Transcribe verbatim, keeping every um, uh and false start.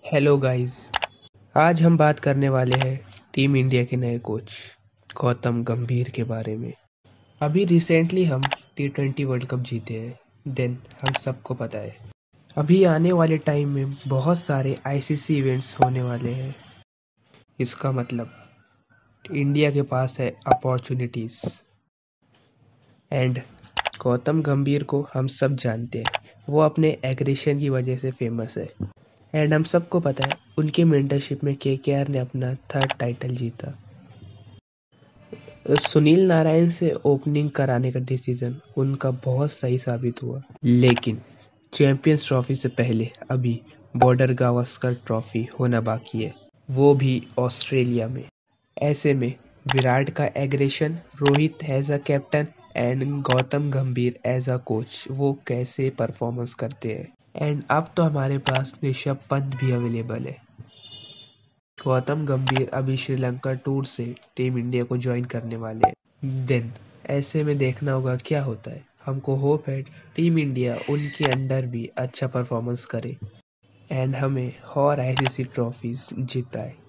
Hello guys. आज हम बात करने वाले हैं टीम इंडिया के नए कोच गौतम गंभीर के बारे में। अभी रिसेंटली हम टी ट्वेंटी वर्ल्ड कप जीते हैं। देन हम सबको पता है अभी आने वाले टाइम में बहुत सारे आईसीसी इवेंट्स होने वाले हैं। इसका मतलब इंडिया के पास है अपॉर्चुनिटीज। एंड गौतम गंभीर को हम सब जानते हैं, वो अपने एग्रेशन की वजह से फेमस है। एंड हम सबको पता है उनके मेंटरशिप में केकेआर ने अपना थर्ड टाइटल जीता। सुनील नारायण से ओपनिंग कराने का डिसीजन उनका बहुत सही साबित हुआ, लेकिन चैंपियंस ट्रॉफी से पहले अभी बॉर्डर गावस्कर ट्रॉफी होना बाकी है, वो भी ऑस्ट्रेलिया में। ऐसे में विराट का aggression, Rohit as a captain and Gautam Gambhir as a coach वो कैसे परफॉर्मेंस करते हैं। एंड अब तो हमारे पास ऋषभ पंत भी अवेलेबल है। गौतम गंभीर अभी श्रीलंका टूर से टीम इंडिया को ज्वाइन करने वाले हैं। देन ऐसे में देखना होगा क्या होता है। हमको होप है टीम इंडिया उनके अंडर भी अच्छा परफॉर्मेंस करे एंड हमें और आईसीसी ट्रॉफीज जिताए।